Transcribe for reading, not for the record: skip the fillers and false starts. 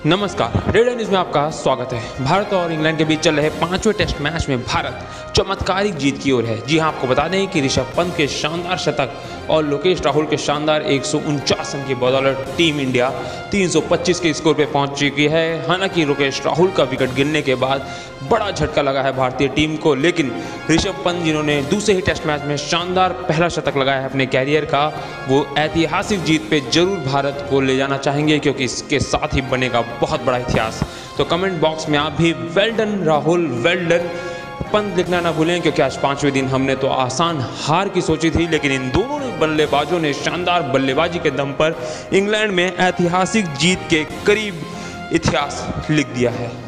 नमस्कार, red news में आपका स्वागत है। भारत और इंग्लैंड के बीच चल रहे 5वें टेस्ट मैच में भारत चमत्कारिक जीत की ओर है। जी हां, आपको बता दें कि ऋषभ पंत के शानदार शतक और लोकेश राहुल के शानदार 149 रन की बदौलत टीम इंडिया 325 के स्कोर पे पहुंच चुकी है। हालांकि लोकेश राहुल का विकेट गिरने के बाद बड़ा झटका लगा है भारतीय टीम को, लेकिन ऋषभ पंत जिन्होंने दूसरे ही टेस्ट मैच में शानदार पहला शतक लगाया है अपने कैरियर का, वो ऐतिहासिक जीत पे जरूर भारत को ले जाना चाहेंगे, क्योंकि इसके साथ ही बनेगा बहुत बड़ा इतिहास। तो कमेंट बॉक्स में आप भी well done Rahul, well done Pant लिखना ना भूलें, क्योंकि आज 5वें दिन हमने तो आसान हार की सोची थी, लेकिन इन दोनों बल्लेबाजों ने शानदार बल्लेबाजी के दम पर इंग्लैंड में ऐतिहासिक जीत के करीब इतिहास लिख दिया है।